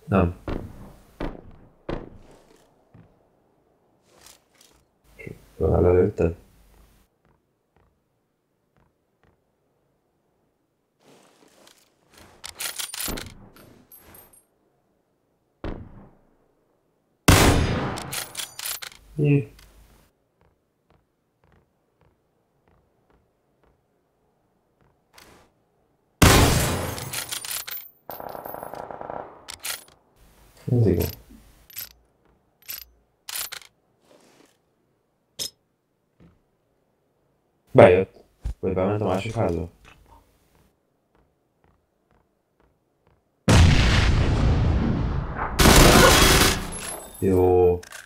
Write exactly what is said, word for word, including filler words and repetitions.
Nem. Már lelőtted? Jé. Ez igen. Bejött. Vagy bement a másik házba? Jó.